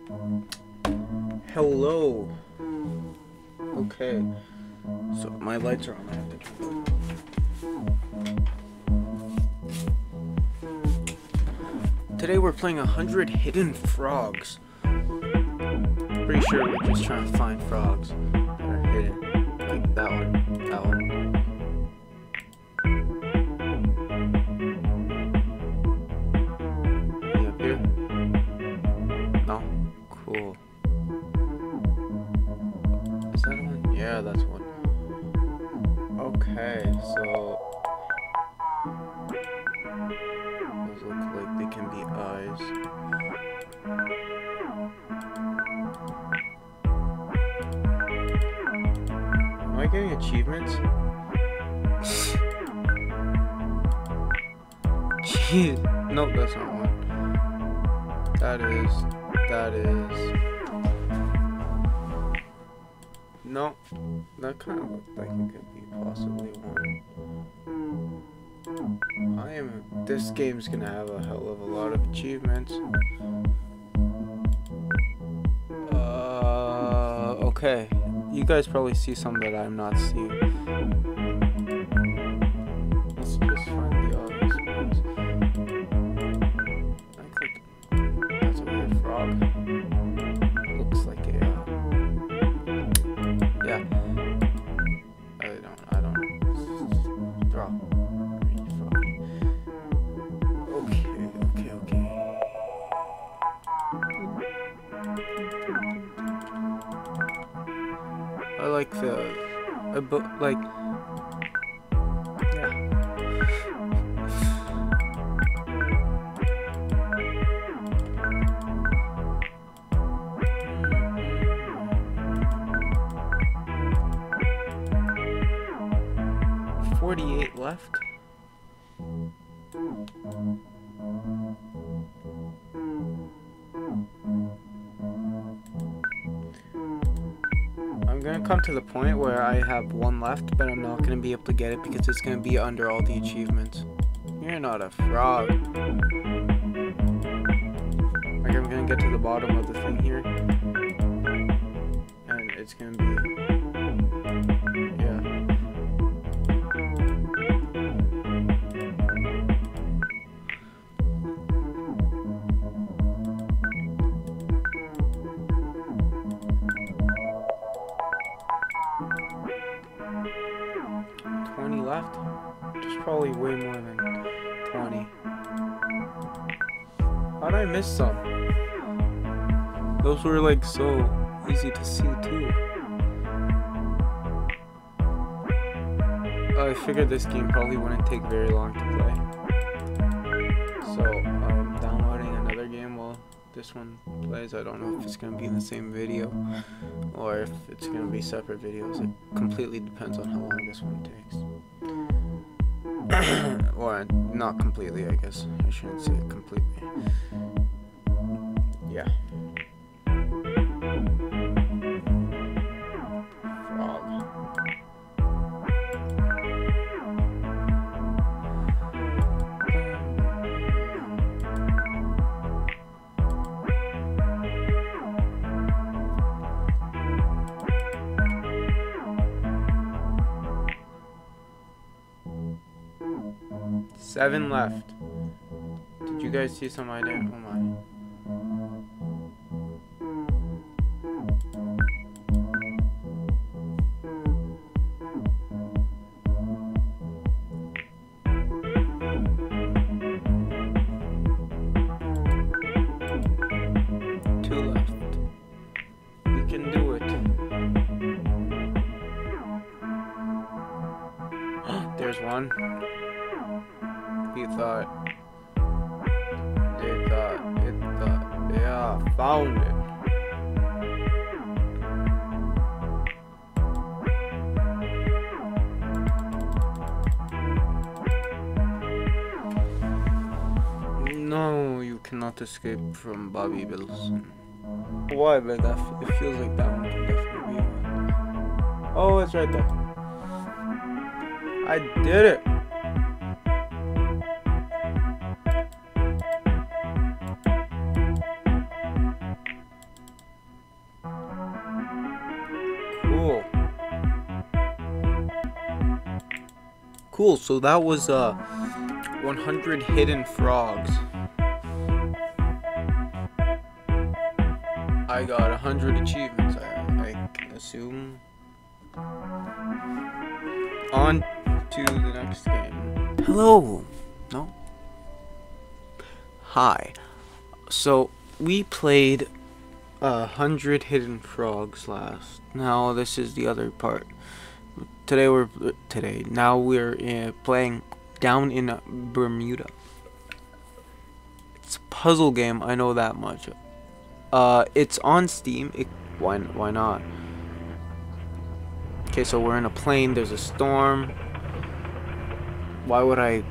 Hello. Okay. So my lights are on. I have to turn them. Today we're playing 100 Hidden Frogs. Pretty sure we're just trying to find frogs that are hidden. Like that one. That one. Any up here? No? Cool. Is that one? Yeah, that's one. Okay, so those look like they can be eyes. Am I getting achievements? Jeez. Nope, that's not one. That is. No, that kind of looked like it could be possibly one. This game's gonna have a hell of a lot of achievements. Okay. You guys probably see some that I'm not seeing. Let's just find the obvious ones. I think that's a weird frog. Looks like a yeah. I don't draw. Okay. I like the like yeah. 48 left. I'm gonna come to the point where I have one left, but I'm not gonna be able to get it because it's gonna be under all the achievements. You're not a frog. Like, I'm gonna get to the bottom of the thing here, and it's gonna be yeah. Left. There's probably way more than 20. How did I miss some? Those were like so easy to see too. I figured this game probably wouldn't take very long to play. So I'm downloading another game while this one plays. I don't know if it's gonna be in the same video or if it's gonna be separate videos. It completely depends on how long this one takes. Or not completely, I guess. I shouldn't say it completely. Yeah. Frog. Seven left. Did you guys see some idea? Oh my. Two left. We can do it. There's one. He thought, yeah, found it. No, you cannot escape from Bobby Wilson. Why? But it feels like that one can definitely be one. Oh, it's right there. I did it. Cool, so that was 100 hidden frogs. I got 100 achievements, I assume. On to the next game. Hello. No. Hi. So we played 100 hidden frogs last. Now this is the other part. Now we're playing down in Bermuda. It's a puzzle game, I know that much. It's on Steam. Why not? Okay, so we're in a plane. There's a storm. Why would I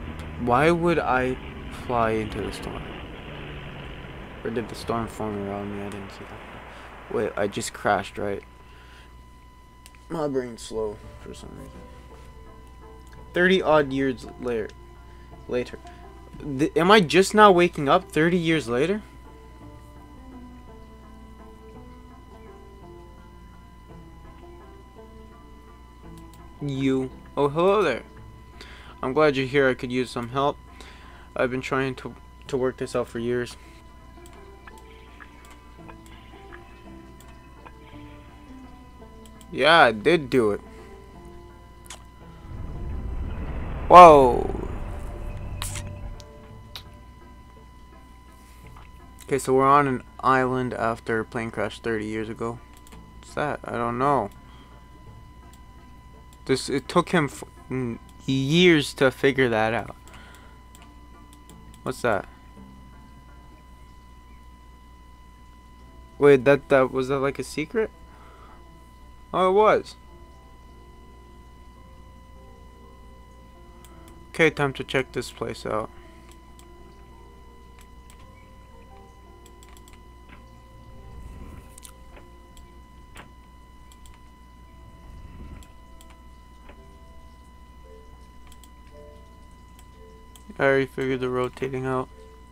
fly into the storm? Or did the storm form around me? I didn't see that. Wait, I just crashed, right? My brain's slow for some reason. 30 odd years later. Am I just now waking up 30 years later? Oh, hello there. I'm glad you're here. I could use some help. I've been trying to work this out for years. Yeah, I did do it. Whoa. Okay, so we're on an island after a plane crash 30 years ago. What's that? I don't know. It took him years to figure that out. What's that? Wait, was that like a secret? Oh, it was. Okay, time to check this place out. I already figured the rotating out.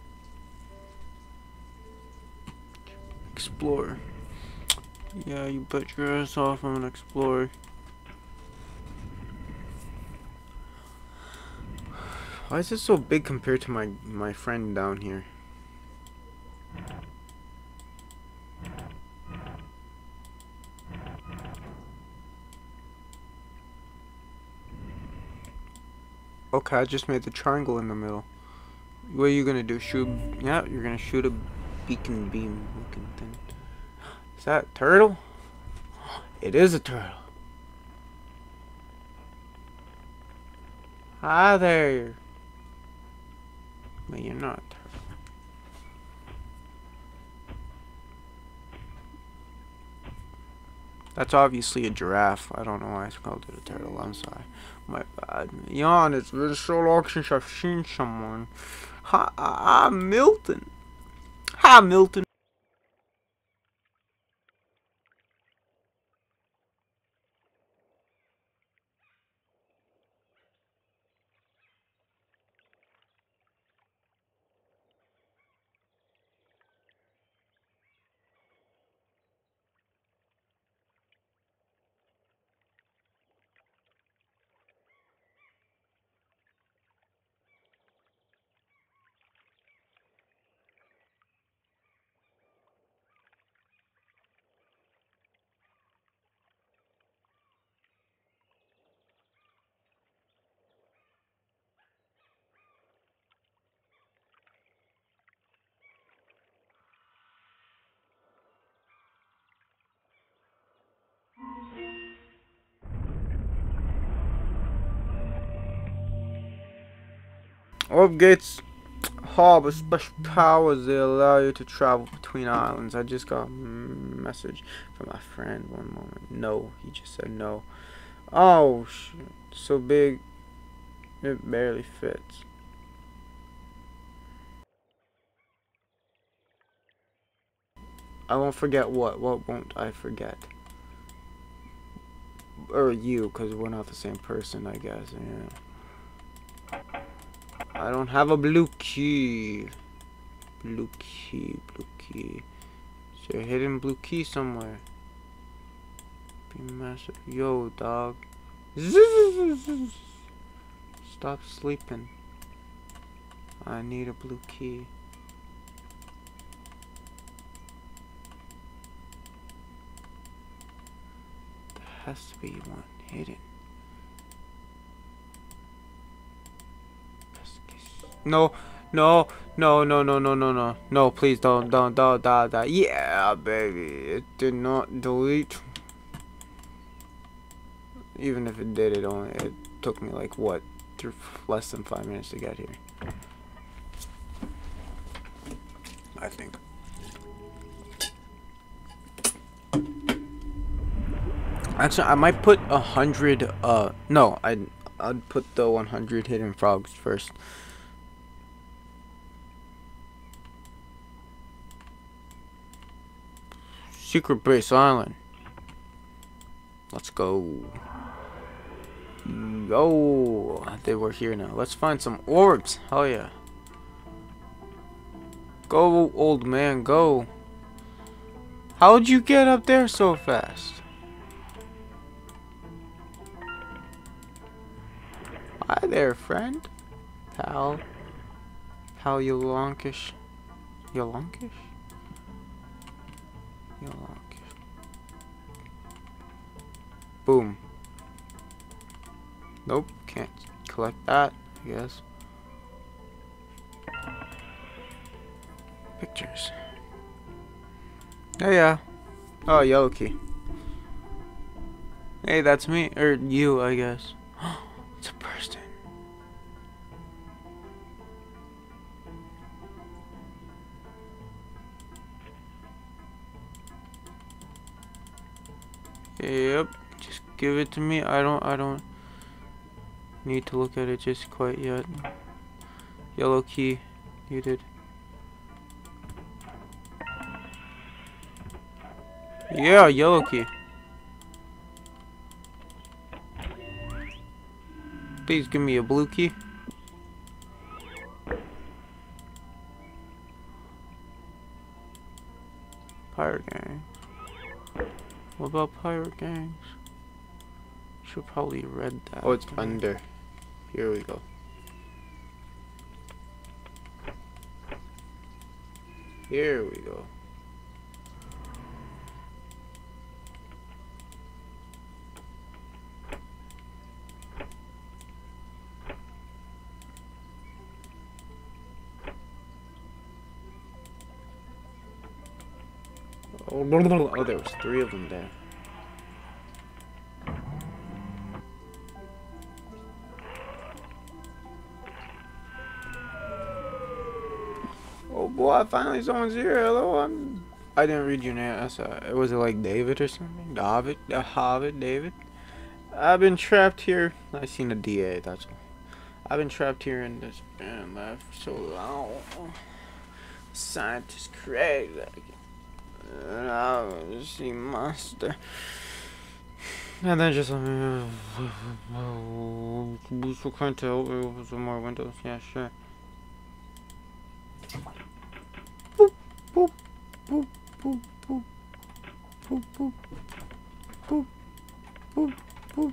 Explorer. Yeah, you bet your ass off I'm an explorer. Why is it so big compared to my friend down here? Okay, I just made the triangle in the middle. What are you gonna do? Shoot? Yeah, you're gonna shoot a beacon beam looking thing. Is that a turtle? It is a turtle. Hi there. But you're not a turtle. That's obviously a giraffe. I don't know why I called it a turtle. I'm sorry. My bad. Jan, it's been so long since I've seen someone. Hi, Milton. Hi, Milton. Upgates harbor special powers. They allow you to travel between islands. I just got a message from my friend. One moment. No, he just said no. Oh, shit. So big, it barely fits. I won't forget what? What won't I forget? Or you, because we're not the same person, I guess. Yeah. I don't have a blue key. Blue key, blue key. Is there a hidden blue key somewhere? Be massive. Yo, dog. Stop sleeping. I need a blue key. There has to be one hidden. No, no, no, no, no, no, no, no. No, please don't, die. Yeah, baby. It did not delete. Even if it did, it took me like what? Less than 5 minutes to get here. I think. Actually, I might put 100. No, I'd put the 100 hidden frogs first. Secret Base Island. Let's go. Go. They were here now. Let's find some orbs. Hell yeah. Go, old man, go. How'd you get up there so fast? Hi there, friend. Pal. Pal Yolonkish. Yolonkish? Yolonkish. Boom. Nope, can't collect that, I guess. Pictures. Oh yeah. Oh, yellow key. Hey, that's me. Or you, I guess. It's a person. Yep. Just give it to me. I don't need to look at it just quite yet. Yellow key needed. Yeah, yellow key. Please give me a blue key. Pirate gang. What about pirate gangs? Should probably read that. Oh, it's under. Here we go. Here we go. Oh, there was 3 of them there. Oh boy, finally someone's here. Hello, I didn't read your name. Was it like David or something? David? I've been trapped here. I seen a DA, that's all. I've been trapped here in this band life for so long. Scientist Craig, and I was see monster. And then just so kind to help me open some more windows. Yeah, sure. Boop, boop, boop, boop, boop, boop, boop, boop, boop, boop.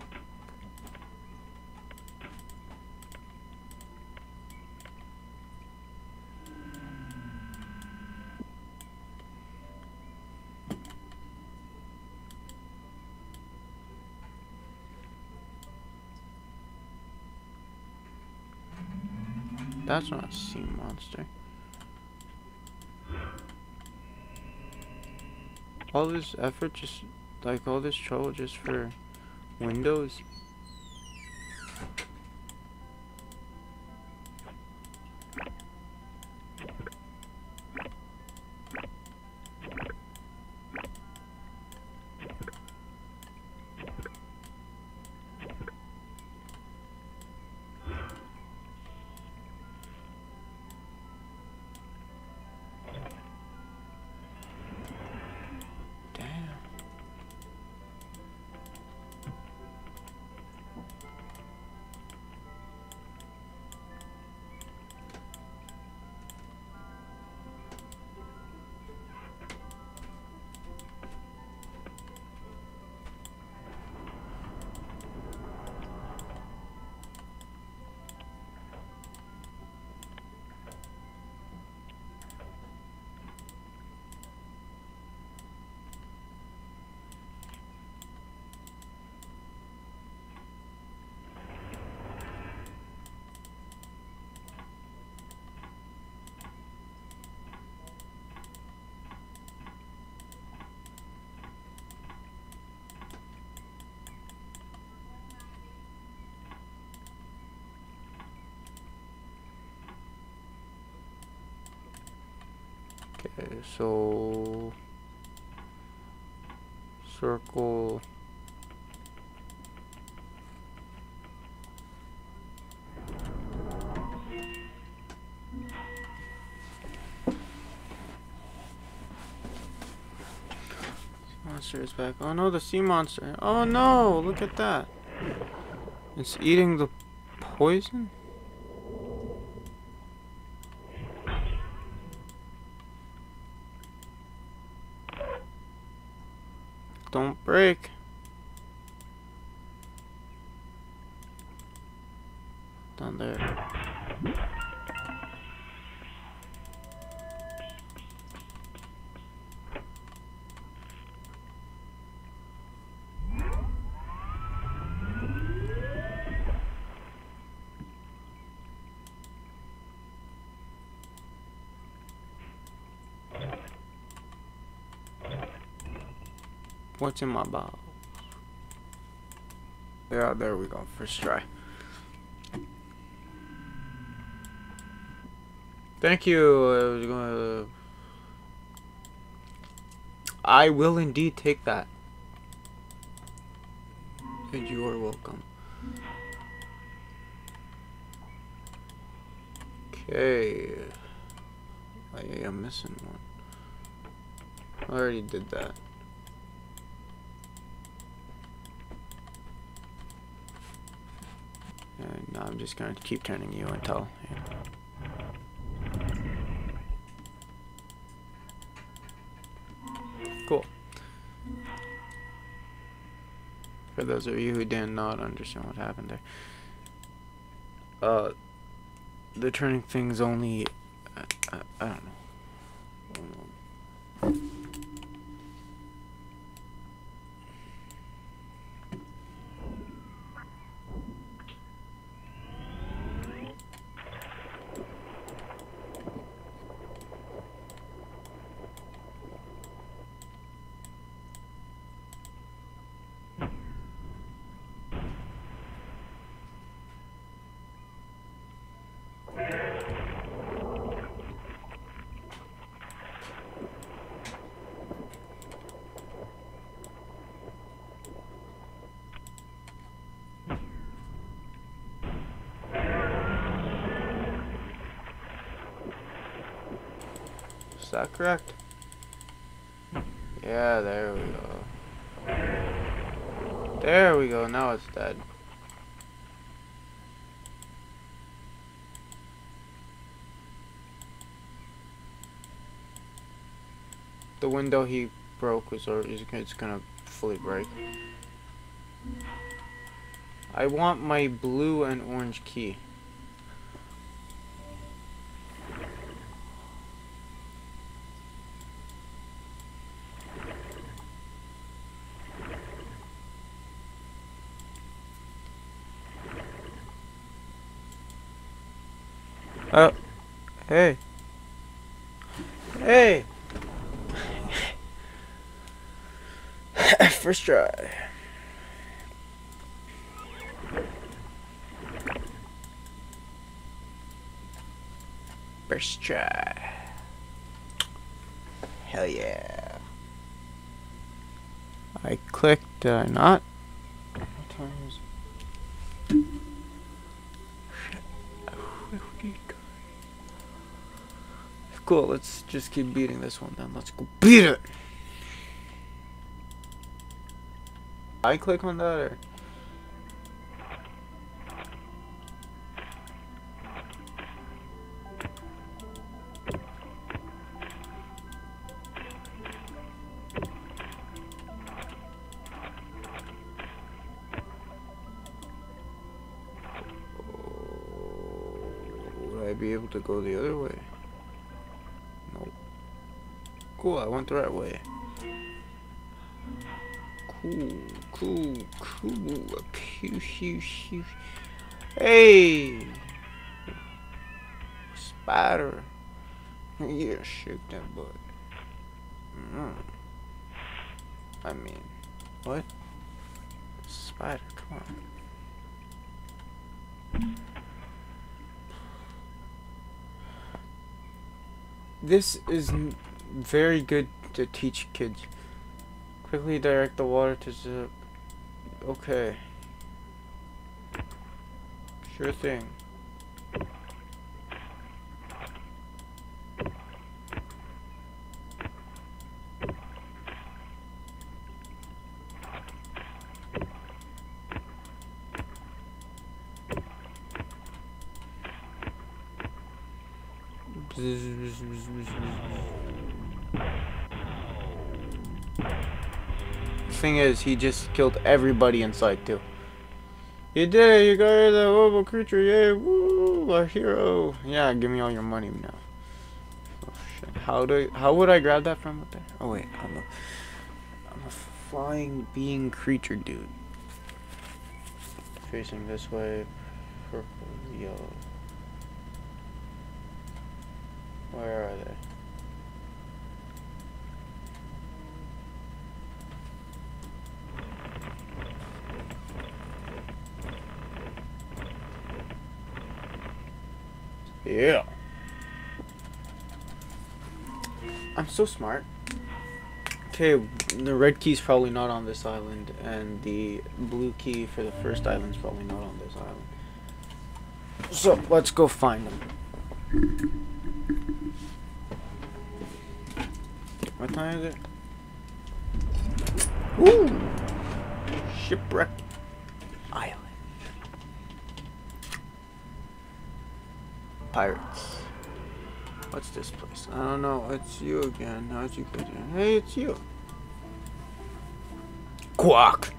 That's not a sea monster. All this effort, just like all this trouble just for windows. so circle. Monster is back. Oh no, the sea monster. Oh no, look at that. It's eating the poison? Don't break. Down there. What's in my bowl? Yeah, there we go. First try. Thank you. I will indeed take that. And you are welcome. Okay. I am missing one. I already did that. And now I'm just gonna keep turning you until. Yeah. Cool. For those of you who did not understand what happened there, the turning thing's only, I don't know. Is that correct? Yeah, there we go. There we go, now it's dead. The window he broke was, or it's gonna fully break. I want my blue and orange key. Oh, hey. Hey! First try. First try. Hell yeah. I clicked, not. What time is it? Cool, let's just keep beating this one then. Let's go beat it! I click on that or? Would I be able to go the other way? Nope. Cool, I went the right way. Cool. Pew, pew, pew. Hey! Spider. Yeah, shake that butt. I mean, what? Spider, come on. This is very good to teach kids. Quickly direct the water to zip. Okay. Sure thing. Thing is, he just killed everybody inside too. You did it! You got rid of the horrible creature! Yeah, woo! A hero! Yeah, give me all your money now. Oh shit! How would I grab that from up there? Oh wait, I'm a flying being creature, dude. Facing this way, purple, yellow. Where are they? Yeah. I'm so smart. Okay, the red key's probably not on this island, and the blue key for the first island's probably not on this island. So, let's go find them. What time is it? Woo! Shipwreck Island. Pirates. What's this place? I don't know. It's you again. How'd you get in? Hey, it's you. Quack!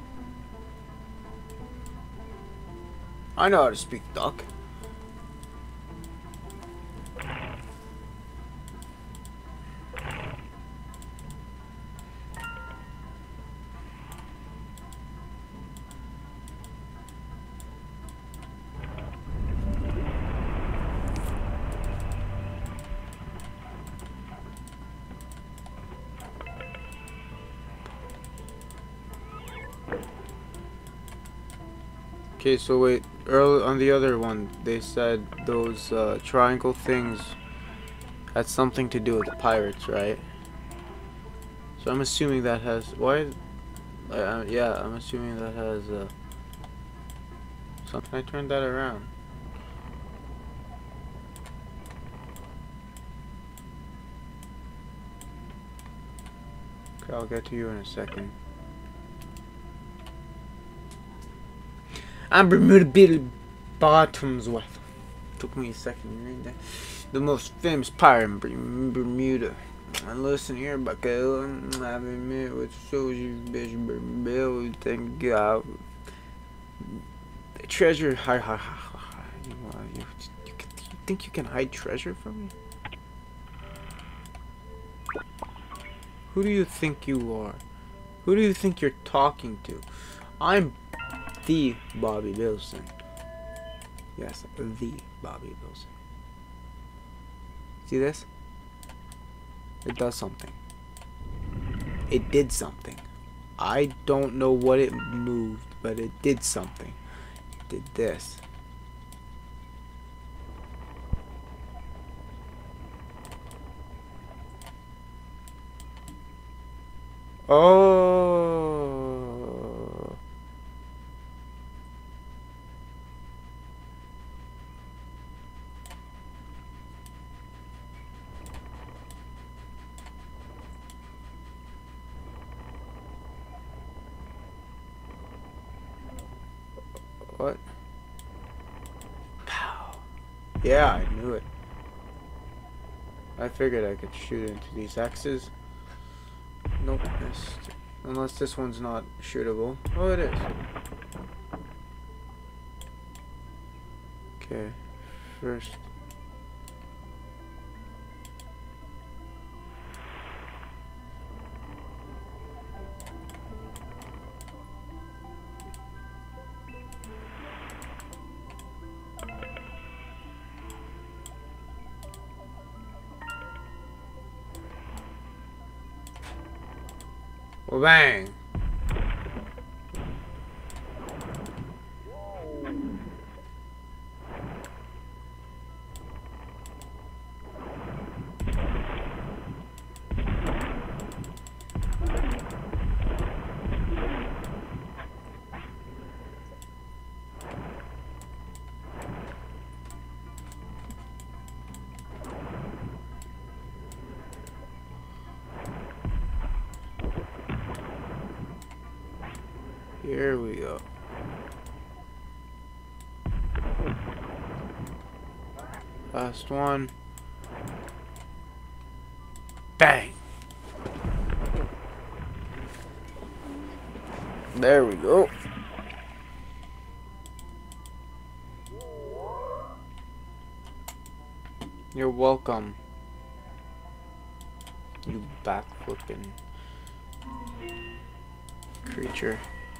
I know how to speak duck. Okay, so wait, early on the other one, they said those triangle things had something to do with the pirates, right? So I'm assuming that has, why, yeah, I'm assuming that has, something. I turned that around. Okay, I'll get to you in a second. I'm Bermuda Billy Bottomsworth. Took me a second to read that. The most famous pirate in Bermuda. And listen here, bucko. I've admit what shows you, bitch, Bill. Thank God. Treasure. Hi, hi, hi, hi. You think you can hide treasure from me? Who do you think you are? Who do you think you're talking to? I'm the Bobby Wilson. Yes, the Bobby Wilson. See this? It does something. It did something. I don't know what it moved, but it did something. It did this. Oh. What? Pow. Yeah, I knew it. I figured I could shoot into these X's. Nope, missed. Unless this one's not shootable. Oh, it is. Okay, first. Well, bang. Here we go. Last one. Bang! There we go. You're welcome. You backflipping creature.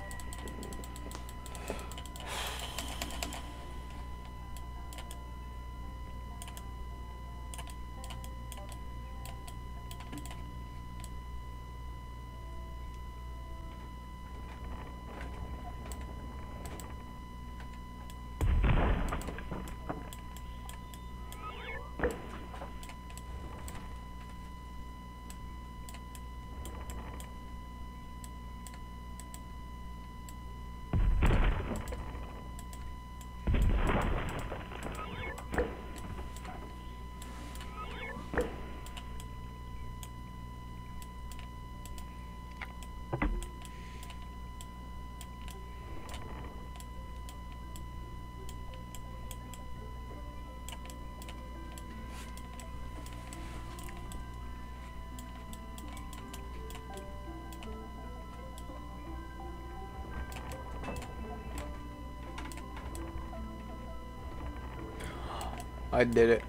I did it.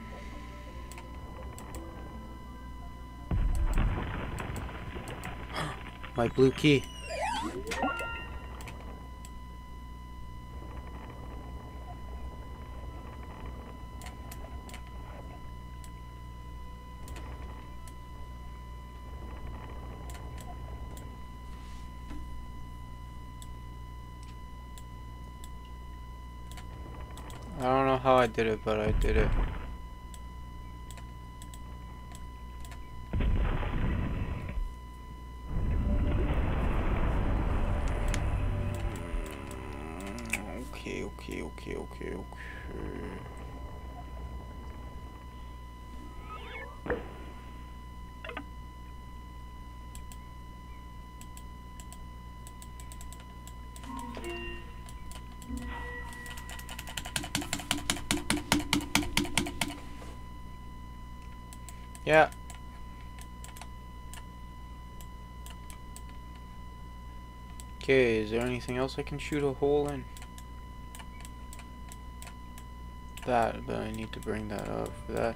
My blue key. I don't know how I did it, but I did it. Okay. Yeah. Okay, is there anything else I can shoot a hole in? That, but I need to bring that up for that.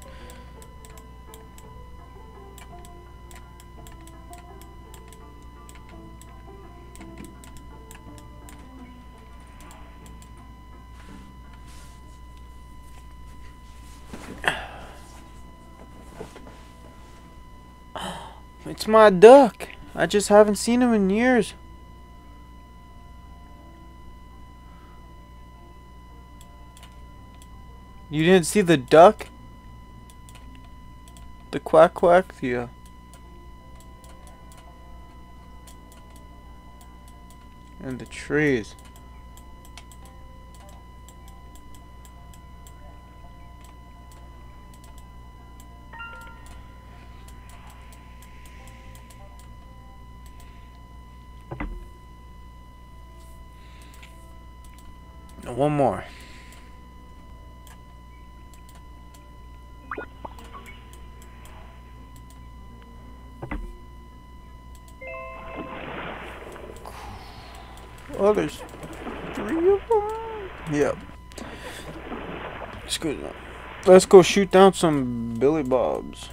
It's my duck. I just haven't seen him in years. You didn't see the duck? The quack quack? Yeah. And the trees. One more. Oh, there's 3 of them? Yep. It's good enough. Let's go shoot down some Billy Bobs.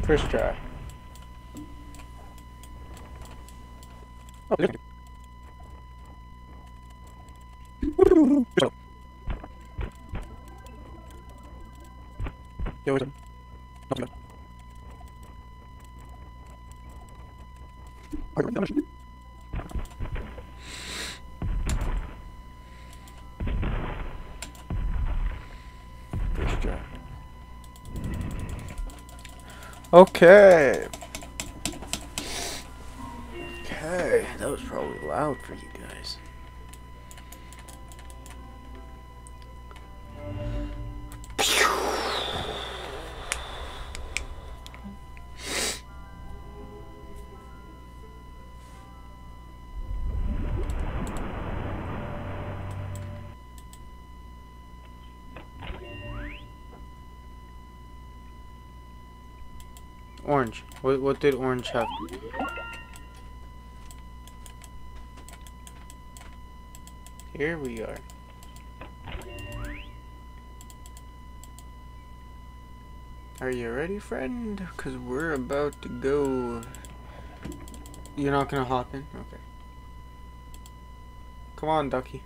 First try. Oh, listen. Yo, wait a minute. First try. Okay. Okay, that was probably loud for you guys. Orange. What did orange have? Here we are. Are you ready, friend? Cause we're about to go. You're not gonna hop in? Okay. Come on, ducky.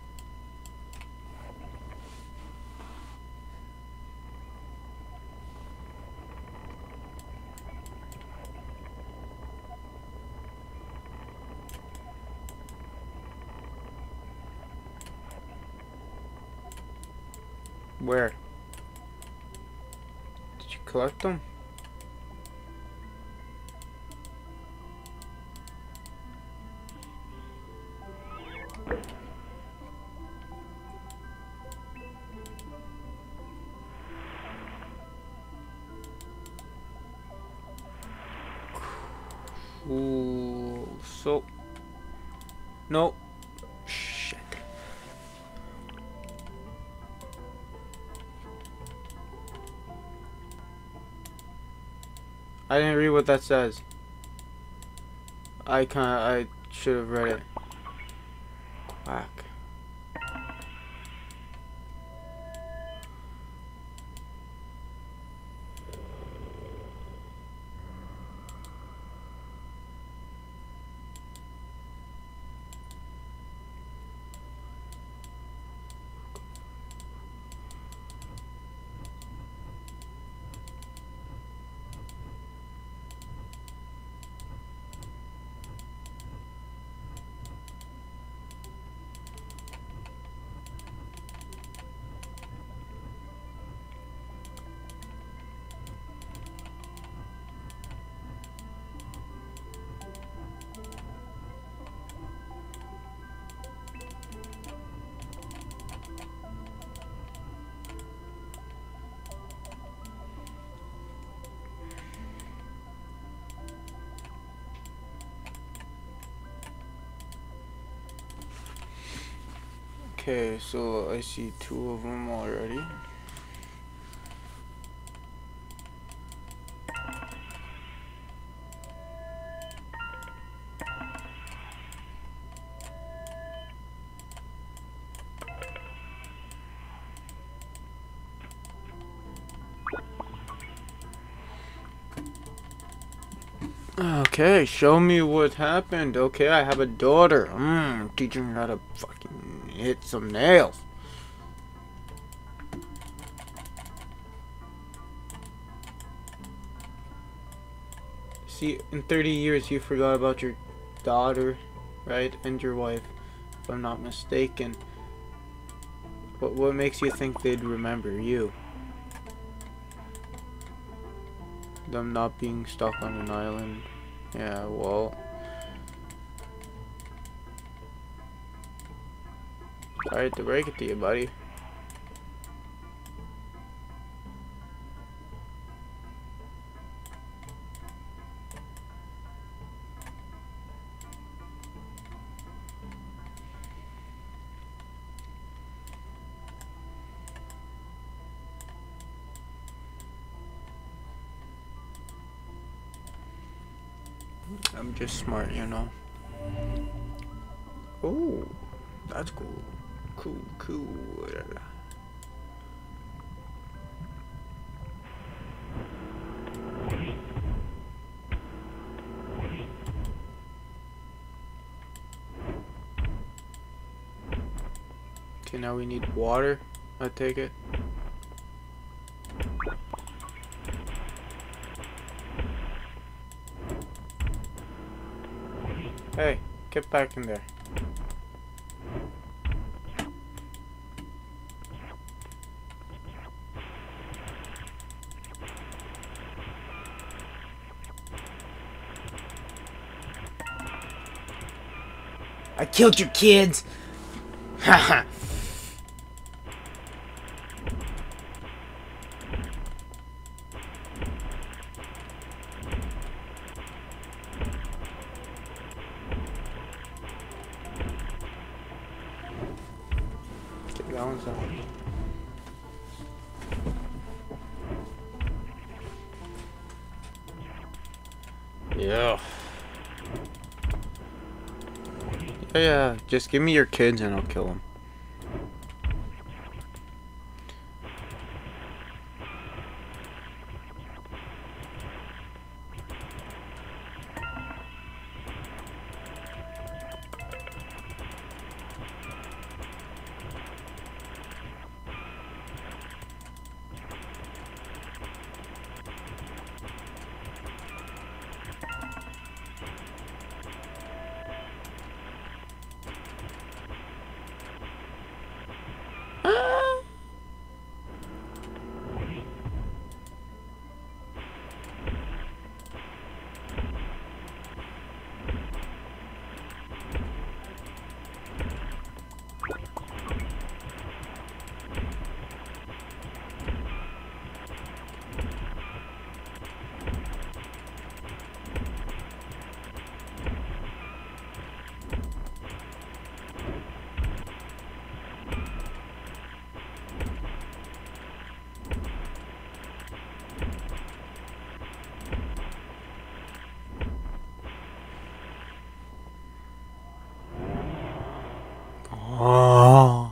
Where? Did you collect them? Ooh, so no. Shit. I didn't read what that says. I should have read it. Quack. Okay, so I see 2 of them already. Okay, show me what happened. Okay, I have a daughter. Teaching her how to fucking hit some nails. See, in 30 years you forgot about your daughter, right? And your wife, if I'm not mistaken. What makes you think they'd remember you? Them not being stuck on an island. Yeah, well. Sorry to break it to you, buddy. I'm just smart, you know. Oh, that's cool. Cool. Okay, now we need water. I take it. Hey, get back in there. I killed your kids! Haha! Okay, that one's done. Yeah. Yeah, just give me your kids and I'll kill them. Oh.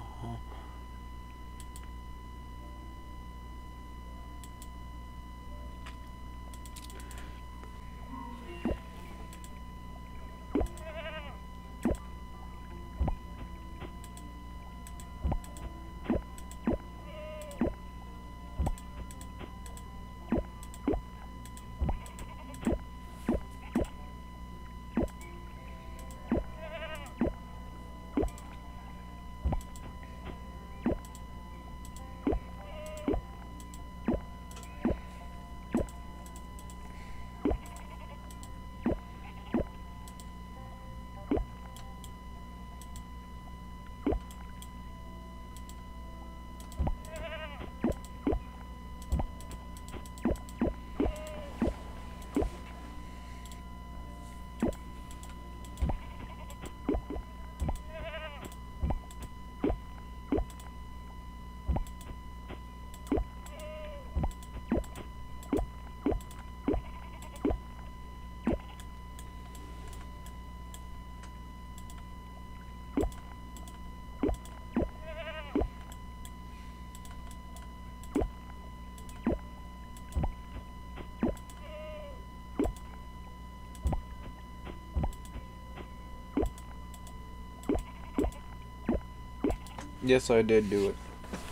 Yes, I did do it.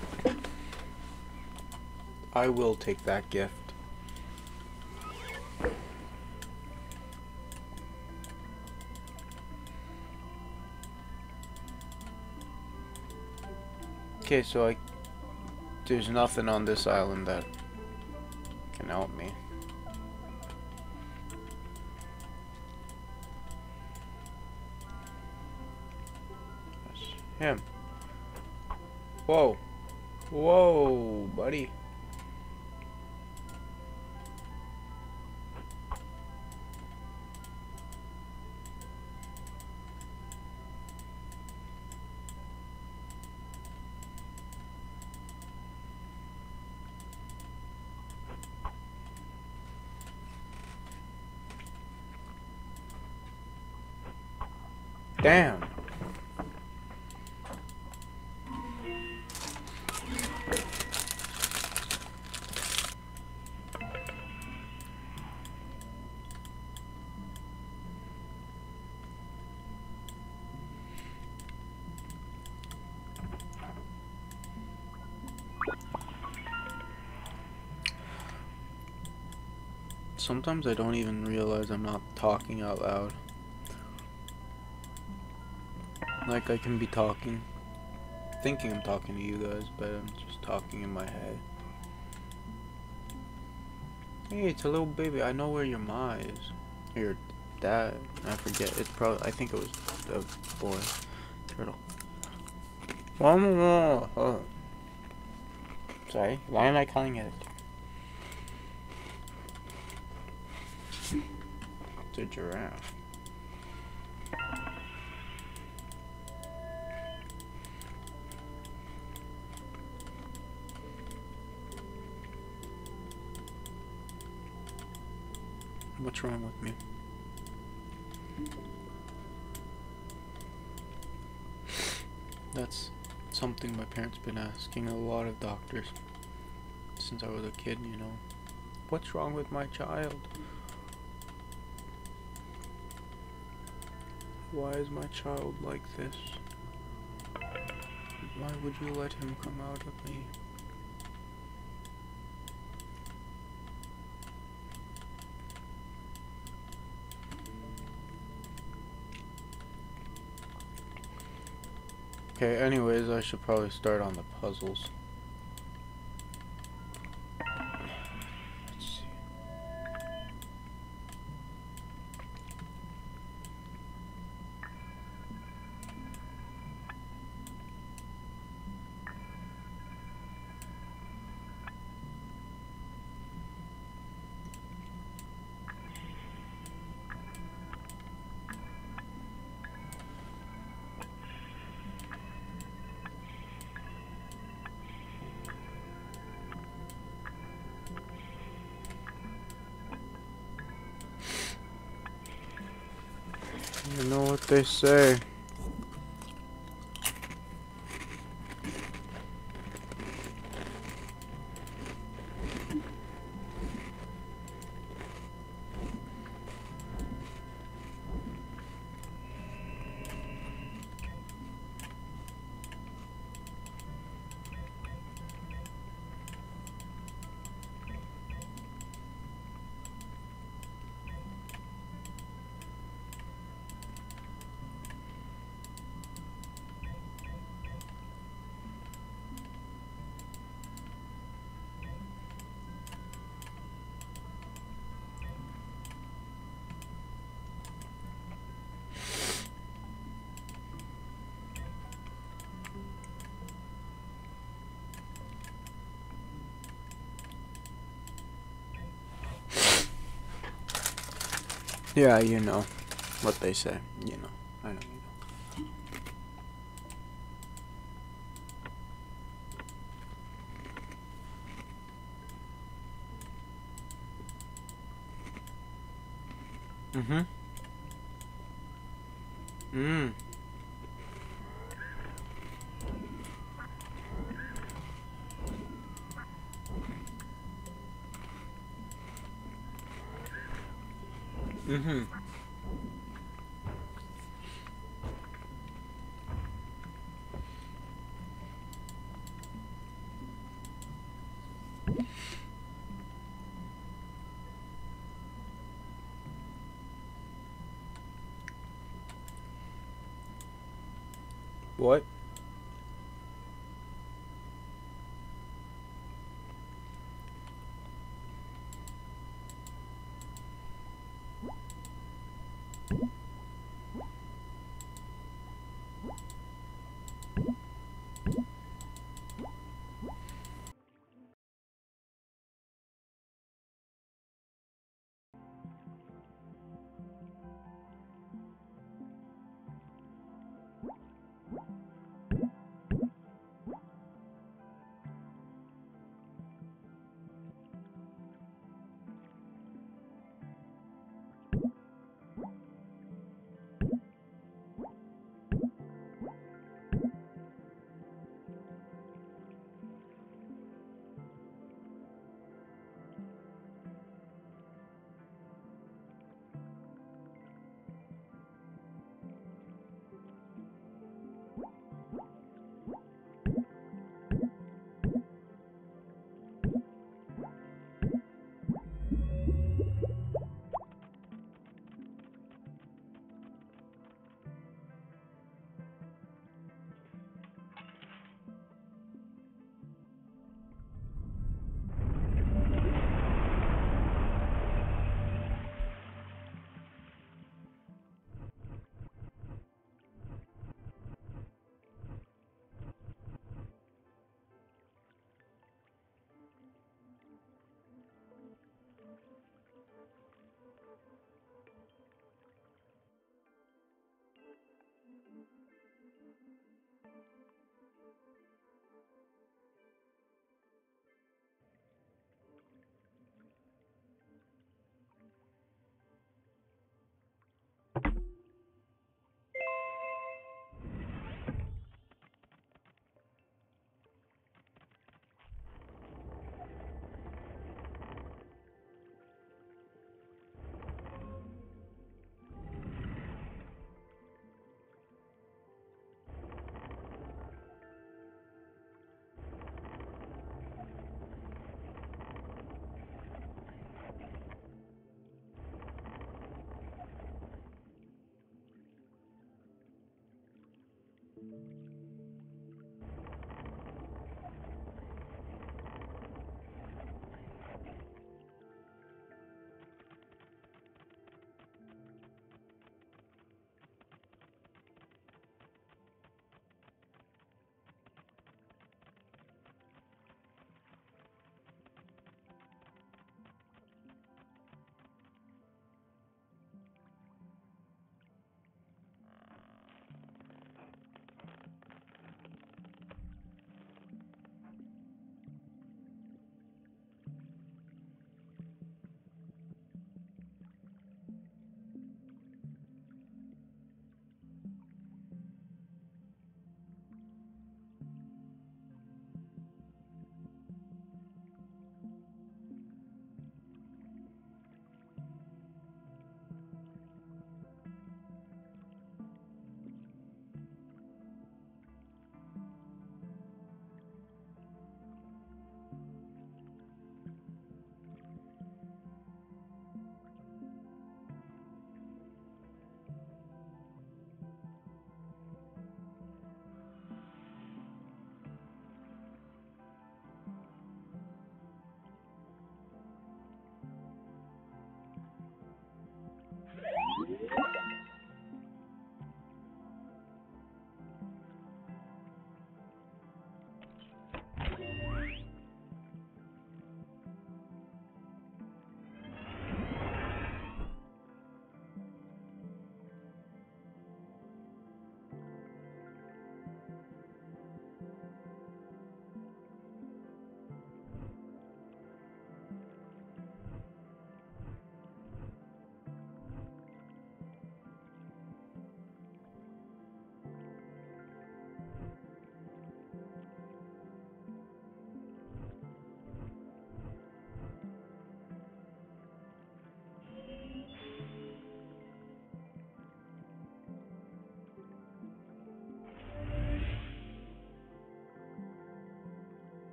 I will take that gift. Okay, so there's nothing on this island that can help me. That's him. Whoa. Whoa, buddy. Damn. Sometimes I don't even realize I'm not talking out loud. Like I can be talking, thinking I'm talking to you guys, but I'm just talking in my head. Hey, it's a little baby. I know where your ma is. Your dad. I forget. It's probably. I think it was a boy. Turtle. Sorry. Why am I calling it? It's a giraffe. What's wrong with me? That's something my parents been asking a lot of doctors since I was a kid, you know. What's wrong with my child? Why is my child like this? Why would you let him come out of me? Okay, anyways, I should probably start on the puzzles. Let's see. You know what they say. Yeah, you know what they say. You know. I know you know. Mm-hmm. Mm. Mm-hmm. What?